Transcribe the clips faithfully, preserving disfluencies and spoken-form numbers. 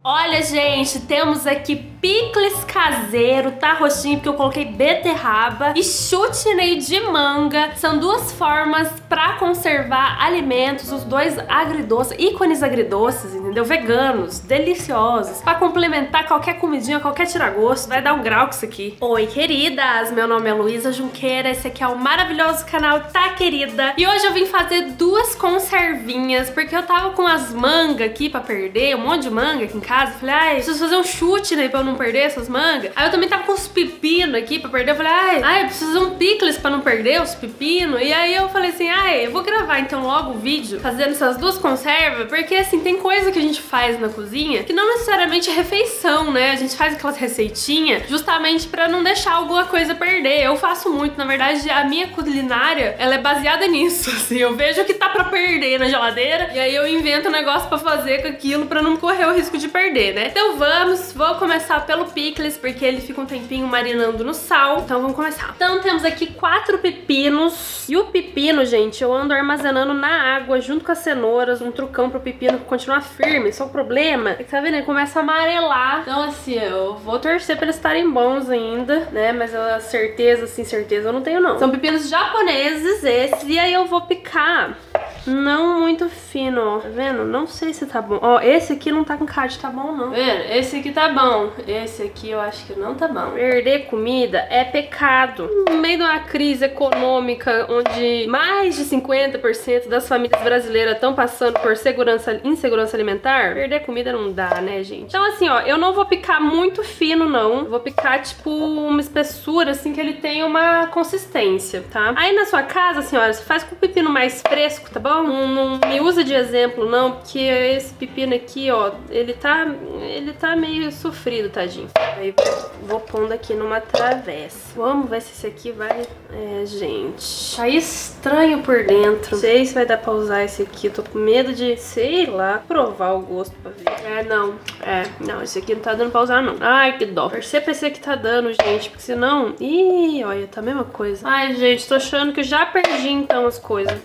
Olha, gente, temos aqui picles caseiro, tá roxinho porque eu coloquei beterraba e chutney de manga. São duas formas pra conservar alimentos, os dois agridoces, ícones agridoces, entendeu? Veganos, deliciosos, pra complementar qualquer comidinha, qualquer tiragosto. Vai dar um grau com isso aqui. Oi, queridas! Meu nome é Luísa Junqueira, esse aqui é o maravilhoso canal Tá Querida. E hoje eu vim fazer duas conservinhas, porque eu tava com as mangas aqui pra perder, um monte de manga aqui em casa. Eu falei, ai, preciso fazer um chute, né, pra eu não perder essas mangas. Aí eu também tava com os pepinos aqui pra perder. Eu falei, ai, ai, eu preciso fazer um picles pra não perder os pepinos. E aí eu falei assim, ai, eu vou gravar então logo o vídeo fazendo essas duas conservas, porque assim, tem coisa que a gente faz na cozinha que não necessariamente é refeição, né? A gente faz aquelas receitinhas justamente pra não deixar alguma coisa perder. Eu faço muito, na verdade, a minha culinária, ela é baseada nisso, assim. Eu vejo o que tá pra perder na geladeira e aí eu invento um negócio pra fazer com aquilo pra não correr o risco de perder, né? Então vamos, vou começar pelo picles, porque ele fica um tempinho marinando no sal. Então vamos começar. Então temos aqui quatro pepinos. E o pepino, gente, eu ando armazenando na água junto com as cenouras, um trucão pro pepino continuar firme. Só o problema é que, tá vendo? Ele começa a amarelar. Então assim, eu vou torcer pra eles estarem bons ainda, né? Mas a certeza, assim, certeza eu não tenho não. São pepinos japoneses esses. E aí eu vou picar não muito fino, ó. Tá vendo? Não sei se tá bom. Ó, esse aqui não tá com cara de tá bom, não. Tá vendo? Esse aqui tá bom. Esse aqui eu acho que não tá bom. Perder comida é pecado. No meio de uma crise econômica onde mais de cinquenta por cento das famílias brasileiras estão passando por segurança, insegurança alimentar, perder comida não dá, né, gente? Então assim, ó, eu não vou picar muito fino, não. Eu vou picar, tipo, uma espessura, assim, que ele tenha uma consistência, tá? Aí na sua casa, senhora, você faz com o pepino mais fresco, tá bom? Não, não me usa de exemplo, não, porque esse pepino aqui, ó, ele tá, ele tá meio sofrido, tadinho. Aí vou pondo aqui numa travessa. Vamos ver se esse aqui vai... É, gente, tá estranho por dentro. Não sei se vai dar pra usar esse aqui. Eu tô com medo de, sei lá, provar o gosto pra ver. É, não. É, não, esse aqui não tá dando pra usar, não. Ai, que dó. Torcer pra esse aqui tá dando, gente, porque senão... Ih, olha, tá a mesma coisa. Ai, gente, tô achando que eu já perdi, então, as coisas.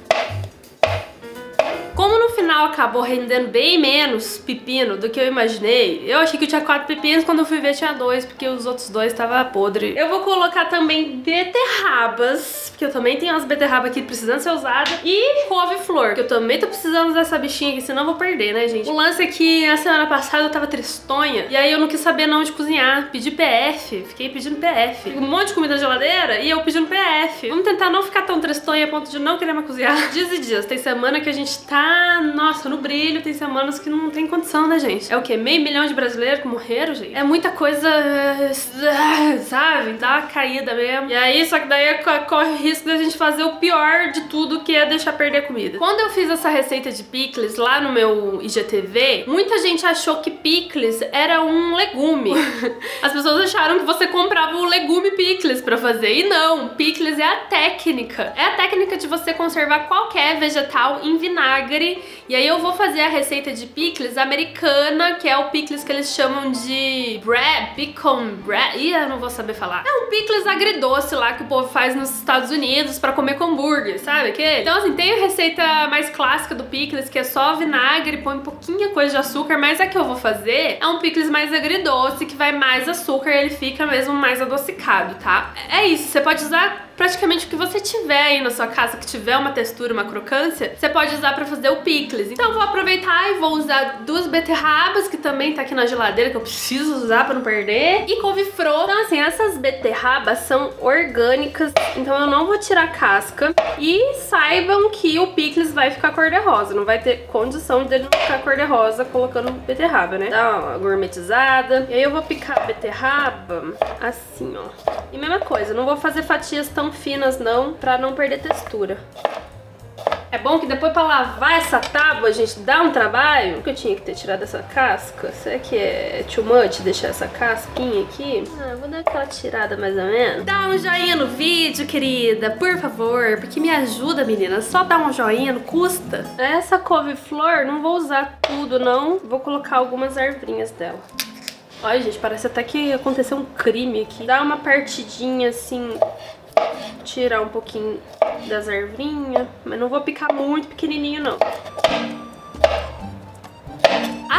Como no final acabou rendendo bem menos pepino do que eu imaginei, eu achei que eu tinha quatro pepinos, quando eu fui ver tinha dois, porque os outros dois estavam podres. Eu vou colocar também beterrabas, porque eu também tenho umas beterrabas aqui precisando ser usadas, e couve-flor, que eu também tô precisando usar essa bichinha aqui, senão eu vou perder, né, gente? O lance é que na semana passada eu tava tristonha, e aí eu não quis saber não de cozinhar, pedi P F, fiquei pedindo P F. Um monte de comida na geladeira e eu pedindo P F. Vamos tentar não ficar tão tristonha a ponto de não querer mais cozinhar. Dias e dias, tem semana que a gente tá nossa, no brilho, tem semanas que não tem condição, né, gente? É o quê? Meio milhão de brasileiros que morreram, gente? É muita coisa, sabe? Dá uma caída mesmo. E aí, só que daí corre o risco da gente fazer o pior de tudo, que é deixar perder comida. Quando eu fiz essa receita de picles lá no meu I G T V, muita gente achou que picles era um legume. As pessoas acharam que você comprava o legume picles pra fazer. E não, picles é a técnica. É a técnica de você conservar qualquer vegetal em vinagre. E aí eu vou fazer a receita de picles americana, que é o picles que eles chamam de bread, bacon bread. Ih, eu não vou saber falar. É um picles agridoce lá que o povo faz nos Estados Unidos pra comer com hambúrguer, sabe aquele? Então assim, tem a receita mais clássica do picles, que é só vinagre, põe um pouquinho coisa de açúcar, mas a que eu vou fazer é um picles mais agridoce, que vai mais açúcar e ele fica mesmo mais adocicado, tá? É isso, você pode usar praticamente o que você tiver aí na sua casa, que tiver uma textura, uma crocância, você pode usar pra fazer o picles. Então eu vou aproveitar e vou usar duas beterrabas, que também tá aqui na geladeira, que eu preciso usar pra não perder, e couve-flor. Então assim, essas beterrabas são orgânicas, então eu não vou tirar casca. E saibam que o picles vai ficar cor-de-rosa, não vai ter condição dele não ficar cor-de-rosa colocando beterraba, né? Dá uma gourmetizada. E aí eu vou picar a beterraba assim, ó. E mesma coisa, não vou fazer fatias tão finas não, pra não perder textura. É bom que depois pra lavar essa tábua, gente, dá um trabalho. Que eu tinha que ter tirado essa casca. Será que é too much deixar essa casquinha aqui? Ah, vou dar aquela tirada mais ou menos. Dá um joinha no vídeo, querida, por favor, porque me ajuda, menina. Só dá um joinha, não custa. Essa couve-flor, não vou usar tudo, não. Vou colocar algumas ervinhas dela. Olha, gente, parece até que aconteceu um crime aqui. Dá uma partidinha assim, tirar um pouquinho das ervinhas, mas não vou picar muito pequenininho, não. A técnica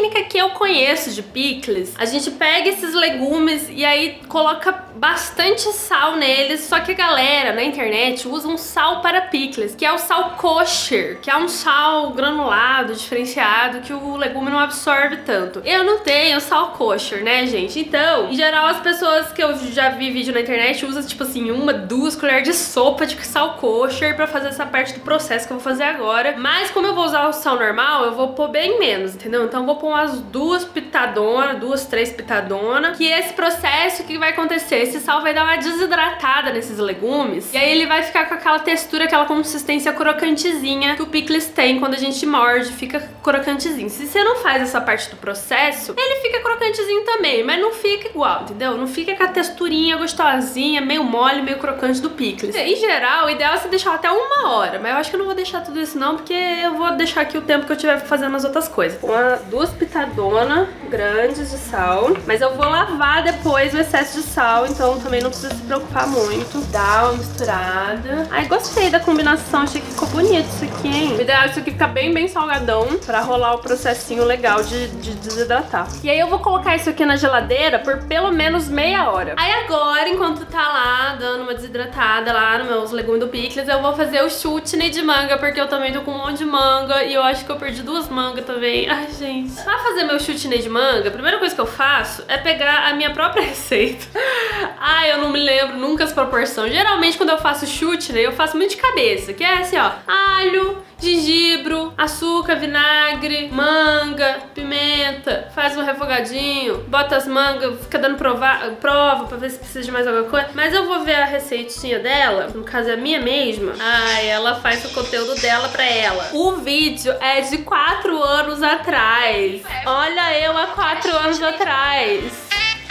técnica que eu conheço de picles, a gente pega esses legumes e aí coloca bastante sal neles, só que a galera na internet usa um sal para picles, que é o sal kosher, que é um sal granulado, diferenciado, que o legume não absorve tanto. Eu não tenho sal kosher, né, gente? Então, em geral, as pessoas que eu já vi vídeo na internet usam, tipo assim, uma, duas colheres de sopa de sal kosher pra fazer essa parte do processo que eu vou fazer agora. Mas como eu vou usar o sal normal, eu vou pôr bem menos, entendeu? Então eu vou pôr umas duas pitadonas, duas, três pitadonas, que esse processo, o que vai acontecer? Esse sal vai dar uma desidratada nesses legumes, e aí ele vai ficar com aquela textura, aquela consistência crocantezinha que o picles tem quando a gente morde, fica crocantezinho. Se você não faz essa parte do processo, ele fica crocantezinho também, mas não fica igual, entendeu? Não fica com a texturinha gostosinha, meio mole, meio crocante do picles. Em geral, o ideal é você deixar até uma hora, mas eu acho que eu não vou deixar tudo isso não, porque eu vou deixar aqui o tempo que eu estiver fazendo as outras coisas. Uma, duas pitadonas grandes de sal, mas eu vou lavar depois o excesso de sal, então também não precisa se preocupar muito. Dá uma misturada. Ai, gostei da combinação, achei que ficou bonito isso aqui, hein? O ideal é isso aqui ficar bem, bem salgadão pra rolar o processinho legal de, de desidratar. E aí eu vou colocar isso aqui na geladeira por pelo menos meia hora. Aí agora, enquanto tá lá dando uma desidratada lá nos meus legumes do picles, eu vou fazer o chutney de manga, porque eu também tô com um monte de manga e eu acho que eu perdi duas mangas também. Ai, gente. Pra fazer meu chutney de manga, a primeira coisa que eu faço é pegar a minha própria receita. Ai, eu não me lembro nunca as proporções. Geralmente quando eu faço chutney, eu faço muito de cabeça, que é assim, ó, alho, gengibre, açúcar, vinagre, manga, pimenta, faz um refogadinho, bota as mangas, fica dando provar, prova pra ver se precisa de mais alguma coisa. Mas eu vou ver a receitinha dela, no caso é a minha mesma. Ai, ela faz o conteúdo dela pra ela. O vídeo é de quatro anos atrás. Olha eu há quatro anos atrás.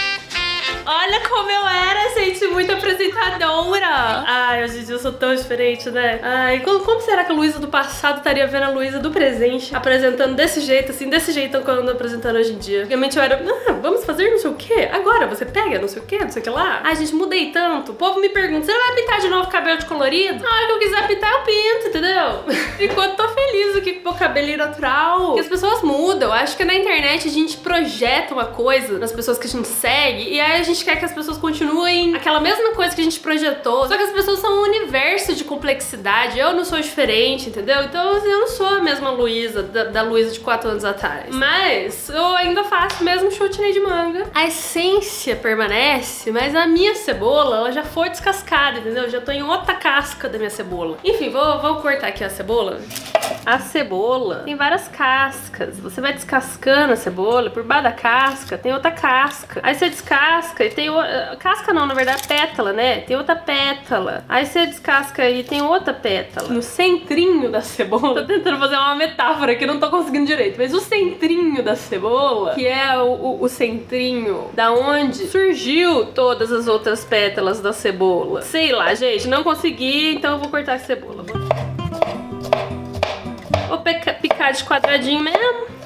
Olha como eu era, gente, muito apresentadora. Ai, hoje em dia eu sou tão diferente, né? Ai, como, como será que a Luísa do passado estaria vendo a Luísa do presente apresentando desse jeito, assim, desse jeito que eu ando apresentando hoje em dia? Antigamente eu era, ah, vamos fazer não sei o quê? Agora você pega não sei o quê, não sei o que lá. Ai, gente, mudei tanto. O povo me pergunta, você vai pintar de novo o cabelo de colorido? A hora que eu quiser pintar, eu pinto, entendeu? Enquanto tô feliz aqui com o meu cabelinho natural. Porque as pessoas mudam. Acho que na internet a gente projeta uma coisa nas pessoas que a gente segue e aí a gente quer que as pessoas continuem aquela mesma coisa que a gente projetou, só que as pessoas são um universo de complexidade. Eu não sou diferente, entendeu? Então eu não sou a mesma Luísa da, da Luísa de quatro anos atrás, mas eu ainda faço o mesmo chutney de manga. A essência permanece, mas a minha cebola, ela já foi descascada, entendeu? Já tô em outra casca da minha cebola. Enfim, vou, vou cortar aqui a cebola. A cebola tem várias cascas. Você vai descascando a cebola, por baixo da casca tem outra casca. Aí você descasca e tem o... casca não, na verdade, pétala, né? Tem outra pétala. Aí você descasca e tem outra pétala. No centrinho da cebola, tô tentando fazer uma metáfora que não tô conseguindo direito, mas o centrinho da cebola, que é o, o, o centrinho da onde surgiu todas as outras pétalas da cebola. Sei lá, gente, não consegui, então eu vou cortar a cebola. Vou... Vou picar de quadradinho mesmo.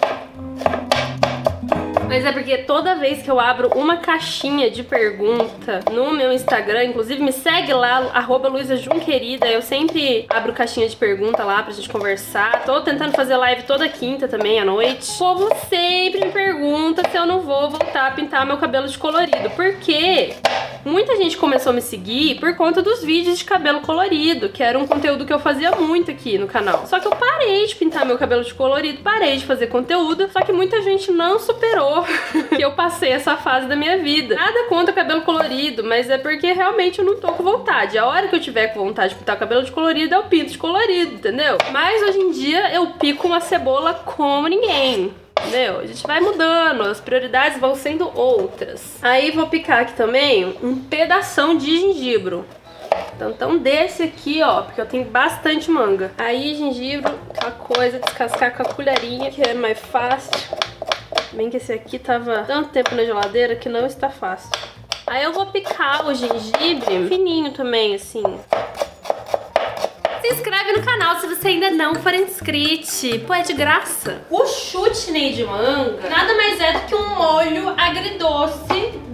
Mas é porque toda vez que eu abro uma caixinha de pergunta no meu Instagram, inclusive me segue lá, arroba Luísa Junquerida, eu sempre abro caixinha de pergunta lá pra gente conversar. Tô tentando fazer live toda quinta também, à noite. O povo sempre me pergunta se eu não vou voltar a pintar meu cabelo de colorido. Por quê? Muita gente começou a me seguir por conta dos vídeos de cabelo colorido, que era um conteúdo que eu fazia muito aqui no canal. Só que eu parei de pintar meu cabelo de colorido, parei de fazer conteúdo, só que muita gente não superou que eu passei essa fase da minha vida. Nada contra o cabelo colorido, mas é porque realmente eu não tô com vontade. A hora que eu tiver com vontade de pintar o cabelo de colorido, eu pinto de colorido, entendeu? Mas hoje em dia eu pico uma cebola como ninguém. Entendeu? A gente vai mudando, as prioridades vão sendo outras. Aí vou picar aqui também um pedação de gengibre. Então, então desse aqui, ó, porque eu tenho bastante manga. Aí gengibre, aquela coisa, descascar com a colherinha, que é mais fácil. Bem que esse aqui tava tanto tempo na geladeira que não está fácil. Aí eu vou picar o gengibre fininho também, assim. Se inscreve no canal se você ainda não for inscrito. Pô, é de graça. O chutney de manga nada mais é do que um molho agridoce de manga.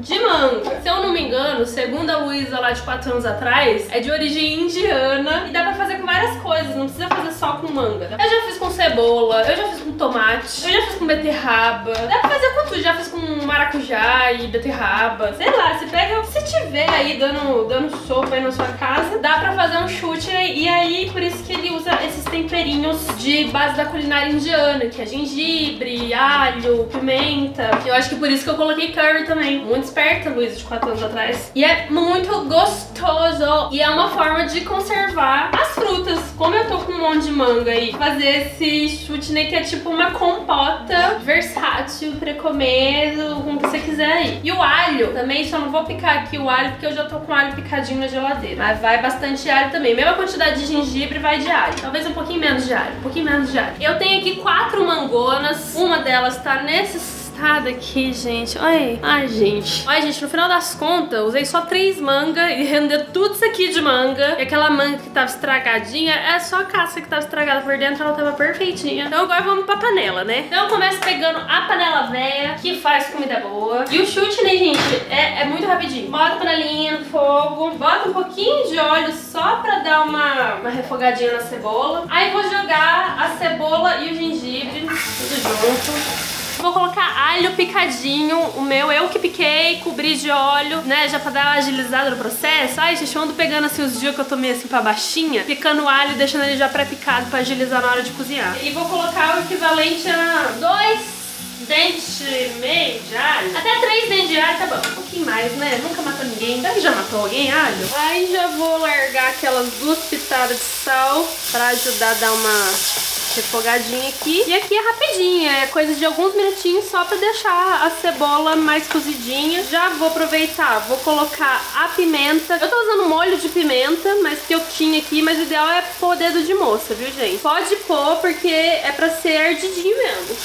manga, se eu não me engano, segundo a Luísa lá de quatro anos atrás, é de origem indiana e dá pra fazer com várias coisas, não precisa fazer só com manga. Eu já fiz com cebola, eu já fiz com tomate, eu já fiz com beterraba, dá pra fazer com tudo, já fiz com maracujá e beterraba, sei lá, você pega, se tiver aí dando, dando sopa aí na sua casa, dá pra fazer um chutney, e aí por isso que ele usa esses temperinhos de base da culinária indiana, que é gengibre, alho, pimenta. Eu acho que por isso que eu coloquei curry também. Muito esperta, Luísa, de quatro anos atrás. E é muito gostoso. E é uma forma de conservar as frutas. Como eu tô com um monte de manga aí, fazer esse chutney que é tipo uma compota versátil pra comer com o que você quiser aí. E o alho também, só não vou picar aqui o alho porque eu já tô com alho picadinho na geladeira. Mas vai bastante alho também. Mesma quantidade de gengibre vai de alho. Talvez um pouquinho menos de alho. Um pouquinho menos de alho. Eu tenho aqui quatro mangonas. Uma delas tá nesse estado aqui, gente. Ai, ai, gente. Ai, gente, no final das contas, eu usei só três mangas e rendeu tudo isso aqui de manga. E aquela manga que tava estragadinha, é só a casca que tava estragada por dentro, ela tava perfeitinha. Então agora vamos pra panela, né? Então eu começo pegando a panela velha, que faz comida boa. E o chutney, gente, é, é muito rapidinho. Bota a panelinha no fogo, bota um pouquinho de óleo só pra dar uma, uma refogadinha na cebola. Aí vou jogar a cebola e o gengibre, tudo junto. Vou colocar alho picadinho, o meu eu que piquei, cobri de óleo, né, já pra dar uma agilizada no processo. Ai, gente, eu ando pegando assim os dias que eu tô meio assim pra baixinha, picando o alho e deixando ele já pré-picado pra agilizar na hora de cozinhar. E vou colocar o equivalente a dois dentes e meio de alho. Até três dentes de alho tá bom. Um pouquinho mais, né? Nunca matou ninguém. Será que já matou alguém, alho? Aí já vou largar aquelas duas pitadas de sal pra ajudar a dar uma refogadinha aqui. E aqui é rapidinho, é coisa de alguns minutinhos só pra deixar a cebola mais cozidinha. Já vou aproveitar, vou colocar a pimenta. Eu tô usando molho de pimenta, mas que eu tinha aqui, mas o ideal é pôr dedo de moça, viu, gente? Pode pôr, porque é pra ser ardidinho mesmo.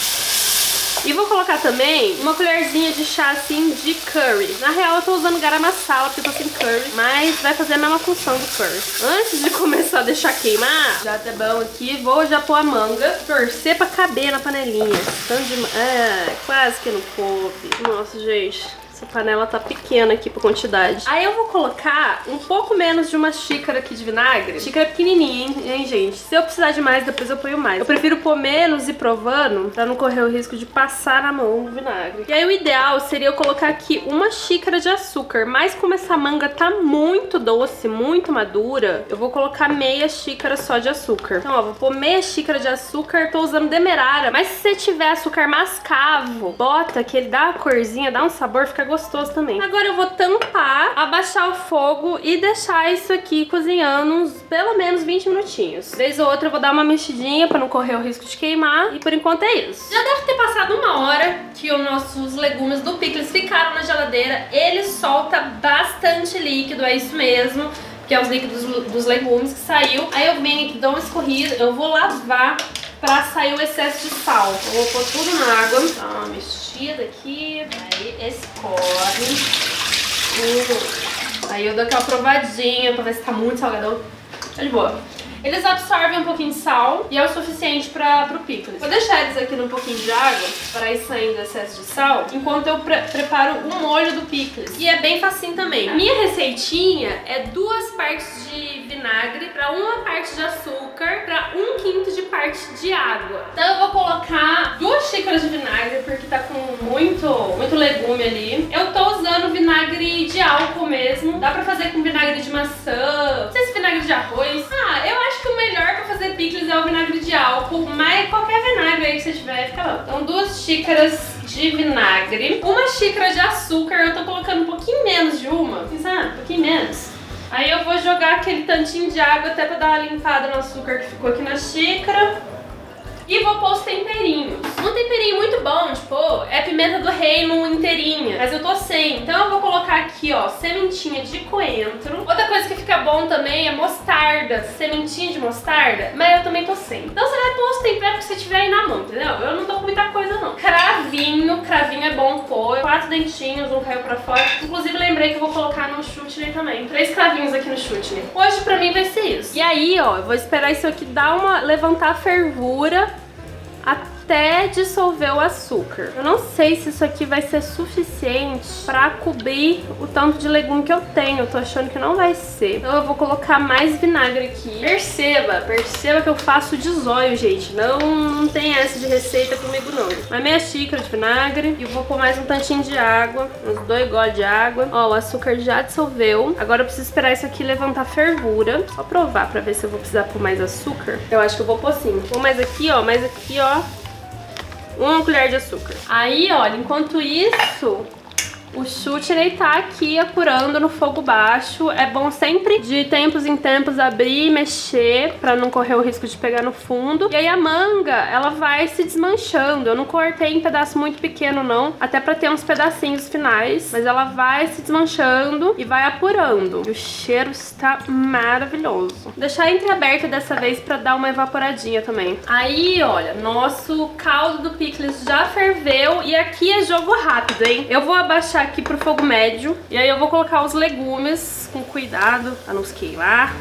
E vou colocar também uma colherzinha de chá assim de curry. Na real eu tô usando garam masala porque eu tô sem curry, mas vai fazer a mesma função do curry. Antes de começar a deixar queimar, já tá bom aqui, vou já pôr a manga, torcer pra caber na panelinha. Tanto de... Ah, quase que não coube. Nossa, gente. Essa panela tá pequena aqui pra quantidade. Aí eu vou colocar um pouco menos de uma xícara aqui de vinagre. Xícara pequenininha, hein, hein, gente? Se eu precisar de mais, depois eu ponho mais. Eu prefiro pôr menos e provando, pra não correr o risco de passar na mão o vinagre. E aí o ideal seria eu colocar aqui uma xícara de açúcar. Mas como essa manga tá muito doce, muito madura, eu vou colocar meia xícara só de açúcar. Então, ó, vou pôr meia xícara de açúcar. Tô usando demerara. Mas se você tiver açúcar mascavo, bota que ele dá uma corzinha, dá um sabor, fica gostoso também. Agora eu vou tampar, abaixar o fogo e deixar isso aqui cozinhando uns pelo menos vinte minutinhos. Vez ou outra eu vou dar uma mexidinha pra não correr o risco de queimar. E por enquanto é isso. Já deve ter passado uma hora que os nossos legumes do picles ficaram na geladeira. Ele solta bastante líquido, é isso mesmo, que é os líquidos dos legumes que saiu. Aí eu venho aqui, dou uma escorrida, eu vou lavar pra sair o excesso de sal. Eu vou pôr tudo na água. Dá uma mexida aqui. Aí escorre. Uh. Aí eu dou aquela provadinha pra ver se tá muito salgadão. Tá de boa. Eles absorvem um pouquinho de sal e é o suficiente para pro picles. Vou deixar eles aqui num pouquinho de água para ir saindo o excesso de sal, enquanto eu pre preparo o molho do picles. E é bem facinho também. A minha receitinha é duas partes de vinagre para uma parte de açúcar para um quinto de parte de água. Então eu vou colocar duas xícaras de vinagre porque tá com muito, muito legume ali. Eu tô usando vinagre de álcool mesmo. Dá pra fazer com vinagre de maçã, não sei se vinagre de arroz. Ah, eu acho Acho que o melhor pra fazer picles é o vinagre de álcool, mas qualquer vinagre aí que você tiver fica bom. Então duas xícaras de vinagre, uma xícara de açúcar, eu tô colocando um pouquinho menos de uma, sabe? Um pouquinho menos. Aí eu vou jogar aquele tantinho de água até pra dar uma limpada no açúcar que ficou aqui na xícara. E vou pôr os temperinhos. Um temperinho muito bom de pôr é pimenta do reino inteirinha, mas eu tô sem. Então eu vou colocar aqui, ó, sementinha de coentro. Outra coisa que fica bom também é mostarda, sementinha de mostarda, mas eu também tô sem. Então você vai pôr os temperos que você tiver aí na mão, entendeu? Eu não tô com muita coisa não. Cravinho, cravinho é bom pôr. Quatro dentinhos, um caiu pra fora. Inclusive lembrei que eu vou colocar no chutney também. Três cravinhos aqui no chutney. Hoje pra mim vai ser isso. E aí, ó, eu vou esperar isso aqui dar uma, levantar a fervura até até dissolver o açúcar. Eu não sei se isso aqui vai ser suficiente pra cobrir o tanto de legume que eu tenho. Eu tô achando que não vai ser. Então eu vou colocar mais vinagre aqui. Perceba, perceba que eu faço de zóio, gente. Não, não tem essa de receita comigo, não. Mas meia xícara de vinagre. E vou pôr mais um tantinho de água. Uns dois goles de água. Ó, o açúcar já dissolveu. Agora eu preciso esperar isso aqui levantar fervura. Só provar pra ver se eu vou precisar pôr mais açúcar. Eu acho que eu vou pôr sim. Vou mais aqui, ó. Mais aqui, ó. Uma colher de açúcar. Aí, olha, enquanto isso... o chutney tá aqui apurando no fogo baixo. É bom sempre, de tempos em tempos, abrir e mexer pra não correr o risco de pegar no fundo. E aí a manga, ela vai se desmanchando. Eu não cortei em pedaço muito pequeno, não. Até pra ter uns pedacinhos finais. Mas ela vai se desmanchando e vai apurando. E o cheiro está maravilhoso. Vou deixar entreaberto dessa vez pra dar uma evaporadinha também. Aí, olha, nosso caldo do picles já ferveu. E aqui é jogo rápido, hein? Eu vou abaixar aqui pro fogo médio. E aí eu vou colocar os legumes com cuidado pra não se queimar.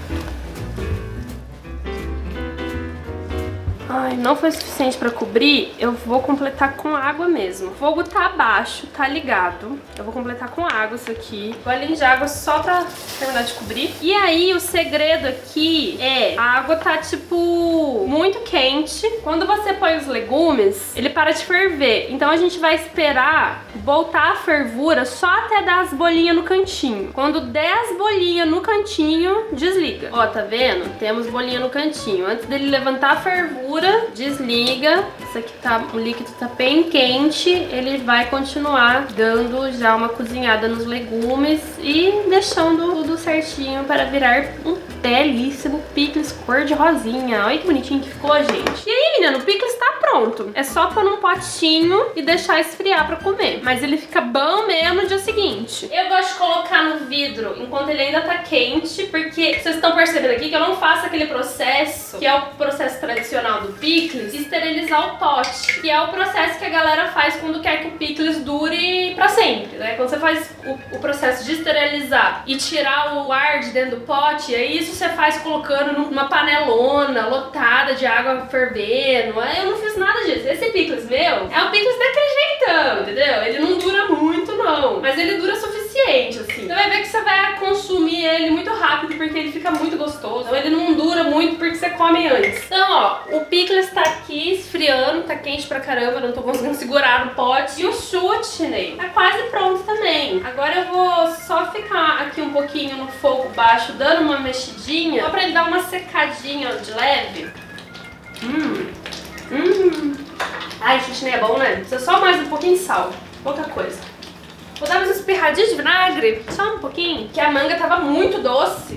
Ai, não foi suficiente pra cobrir, eu vou completar com água mesmo. O fogo tá abaixo, tá ligado. Eu vou completar com água isso aqui. Golinho de água só pra terminar de cobrir. E aí, o segredo aqui é... a água tá, tipo, muito quente. Quando você põe os legumes, ele para de ferver. Então a gente vai esperar voltar a fervura só até dar as bolinhas no cantinho. Quando der as bolinhas no cantinho, desliga. Ó, tá vendo? Temos bolinha no cantinho. Antes dele levantar a fervura, desliga. Isso aqui tá, o líquido tá bem quente. Ele vai continuar dando já uma cozinhada nos legumes e deixando tudo certinho para virar um belíssimo picles cor de rosinha. Olha que bonitinho que ficou, gente. E aí, menina, o picles tá pronto. É só pôr num potinho e deixar esfriar pra comer. Mas ele fica bom mesmo no dia seguinte. Eu gosto de colocar no vidro enquanto ele ainda tá quente, porque vocês estão percebendo aqui que eu não faço aquele processo, que é o processo tradicional do picles, esterilizar o pote, que é o processo que a galera faz quando quer que o picles dure pra sempre, né? Quando você faz o, o processo de esterilizar e tirar o ar de dentro do pote, aí isso você faz colocando numa panelona lotada de água fervendo. Eu não fiz nada disso. Esse picles meu é um picles daquele jeitão, entendeu? Ele não dura muito, não, mas ele dura o suficiente, assim. Você vai ver que você vai consumir ele muito rápido, porque ele fica muito gostoso. Então ele não dura muito porque você come antes. Então, ó, o picles tá aqui esfriando, tá quente pra caramba, não tô conseguindo segurar no pote. E o chutney tá quase pronto também. Agora eu vou só ficar aqui um pouquinho no fogo baixo, dando uma mexidinha, só pra ele dar uma secadinha de leve. Hum, hum. Ai, chutney é bom, né? Precisa só mais um pouquinho de sal, pouca coisa. Vou dar umas espirradinhas de vinagre, só um pouquinho, que a manga tava muito doce.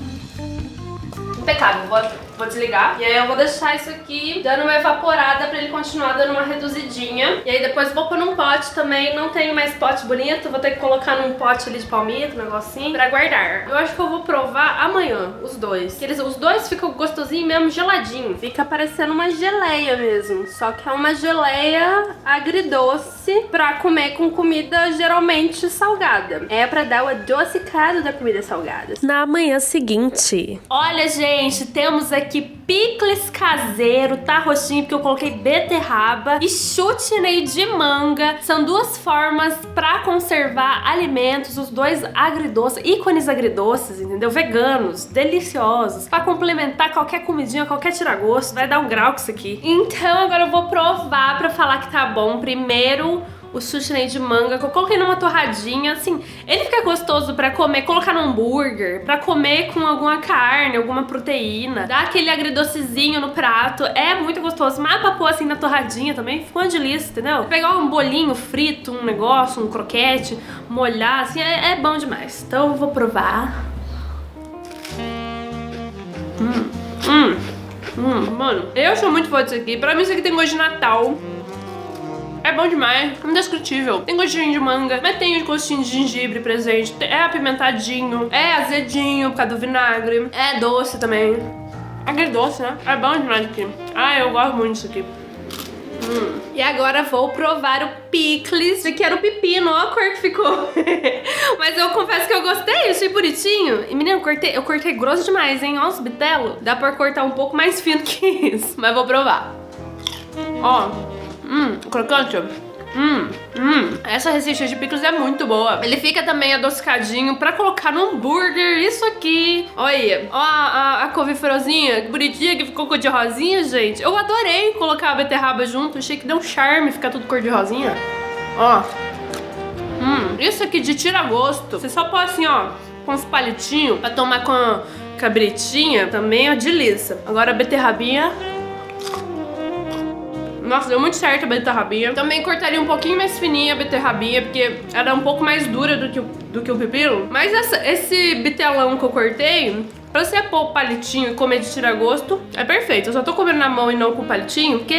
Impecável, vou, vou desligar. E aí eu vou deixar isso aqui dando uma evaporada pra ele continuar dando uma reduzidinha. E aí depois vou pôr num pote também. Não tenho mais pote bonito, vou ter que colocar num pote ali de palmito, um negocinho, pra guardar. Eu acho que eu vou provar amanhã, os dois. Eles, os dois ficam gostosinho mesmo, geladinho. Fica parecendo uma geleia mesmo. Só que é uma geleia agridoce pra comer com comida geralmente salgada. É pra dar o adocicado da comida salgada. Na manhã seguinte... Olha, gente, Gente, temos aqui picles caseiro, tá roxinho porque eu coloquei beterraba e chutney de manga. São duas formas pra conservar alimentos, os dois agridoces, ícones agridoces, entendeu? Veganos, deliciosos, pra complementar qualquer comidinha, qualquer tiragosto. Vai dar um grau com isso aqui. Então agora eu vou provar pra falar que tá bom. Primeiro... o chutney de manga, que eu coloquei numa torradinha, assim, ele fica gostoso pra comer, colocar no hambúrguer, pra comer com alguma carne, alguma proteína, dá aquele agridocezinho no prato, é muito gostoso, mas pra pôr assim na torradinha também, ficou uma delícia, entendeu? Pegar um bolinho frito, um negócio, um croquete, molhar, assim, é, é bom demais. Então eu vou provar. Hum, hum, hum, mano, eu sou muito fã disso aqui, pra mim isso aqui tem gosto de Natal. É bom demais, indescritível. Tem gostinho de manga, mas tem o gostinho de gengibre presente. É apimentadinho, é azedinho por causa do vinagre. É doce também. Agridoce, né? É bom demais aqui. Ah, eu gosto muito disso aqui. Hum. E agora vou provar o picles. Esse aqui era o pepino, ó a cor que ficou. Mas eu confesso que eu gostei, achei bonitinho. E menina, eu cortei, eu cortei grosso demais, hein? Ó os bitelos. Dá pra cortar um pouco mais fino que isso. Mas vou provar. Ó. hum, crocante. Hum, hum. Essa receita de picles é muito boa. Ele fica também adocicadinho pra colocar no hambúrguer. Isso aqui. Olha, ó a, a, a couve-florzinha, que bonitinha, que ficou cor de rosinha, gente. Eu adorei colocar a beterraba junto. Achei que deu um charme ficar tudo cor de rosinha. Ó. Hum, isso aqui de tira-gosto. Você só põe assim, ó, com uns palitinhos pra tomar com a cabritinha. Também é delícia. Agora a beterrabinha. Nossa, deu muito certo a beterrabinha. Também cortaria um pouquinho mais fininha a beterrabinha, porque ela é um pouco mais dura do que o, do que o pepino. Mas essa, esse bitelão que eu cortei, pra você pôr o palitinho e comer de tira-gosto, é perfeito. Eu só tô comendo na mão e não com o palitinho, porque...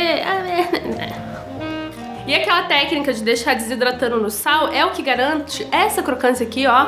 E aquela técnica de deixar desidratando no sal é o que garante essa crocância aqui, ó.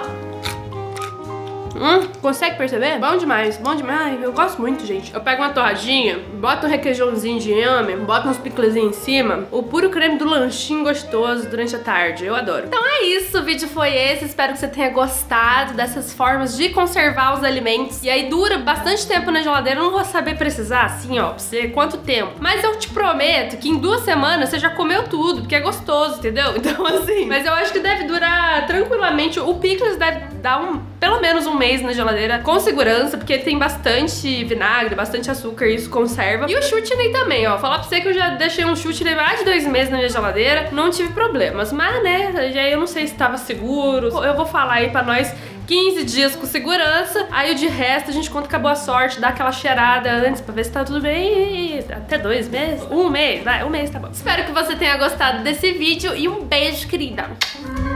Hum, consegue perceber? Bom demais, bom demais. Eu gosto muito, gente. Eu pego uma torradinha, boto um requeijãozinho de inhame, boto uns piclezinhos em cima, o puro creme do lanchinho gostoso durante a tarde. Eu adoro. Então é isso, o vídeo foi esse. Espero que você tenha gostado dessas formas de conservar os alimentos. E aí dura bastante tempo na geladeira. Eu não vou saber precisar, assim, ó, pra você quanto tempo. Mas eu te prometo que em duas semanas você já comeu tudo, porque é gostoso, entendeu? Então assim, mas eu acho que deve durar tranquilamente. O picles deve dar um, pelo menos um mês na geladeira com segurança, porque tem bastante vinagre, bastante açúcar, e isso conserva. E o chutney também, ó. Falar pra você que eu já deixei um chutney mais de dois meses na minha geladeira, não tive problemas. Mas, né, já eu não sei se tava seguro. Eu vou falar aí pra nós quinze dias com segurança, aí o de resto a gente conta com a boa sorte, dá aquela cheirada antes pra ver se tá tudo bem. Até dois meses? Um mês, vai, um mês tá bom. Espero que você tenha gostado desse vídeo e um beijo, querida.